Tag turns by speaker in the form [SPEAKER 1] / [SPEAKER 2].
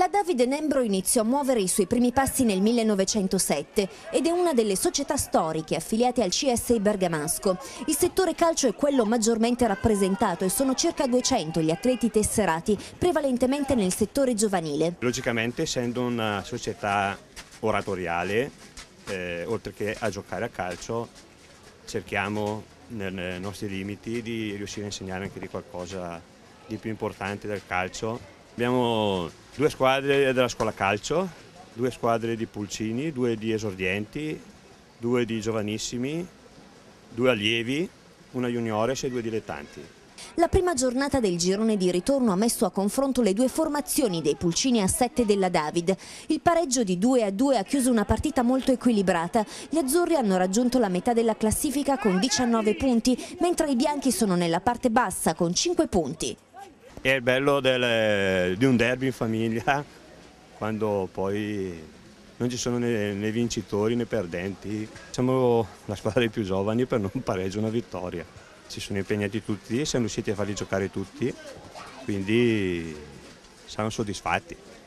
[SPEAKER 1] La David Nembro iniziò a muovere i suoi primi passi nel 1907 ed è una delle società storiche affiliate al CSI bergamasco. Il settore calcio è quello maggiormente rappresentato e sono circa 200 gli atleti tesserati, prevalentemente nel settore giovanile.
[SPEAKER 2] Logicamente, essendo una società oratoriale, oltre che a giocare a calcio, cerchiamo nei nostri limiti di riuscire a insegnare anche di qualcosa di più importante del calcio. Abbiamo 2 squadre della scuola calcio, 2 squadre di pulcini, 2 di esordienti, 2 di giovanissimi, 2 allievi, una juniores e 2 dilettanti.
[SPEAKER 1] La prima giornata del girone di ritorno ha messo a confronto le 2 formazioni dei pulcini a 7 della David. Il pareggio di 2-2 ha chiuso una partita molto equilibrata. Gli azzurri hanno raggiunto la metà della classifica con 19 punti, mentre i bianchi sono nella parte bassa con 5 punti.
[SPEAKER 2] È il bello di un derby in famiglia, quando poi non ci sono né vincitori né perdenti. Siamo la squadra dei più giovani per un pareggio e una vittoria. Si sono impegnati tutti, siamo riusciti a farli giocare tutti, quindi siamo soddisfatti.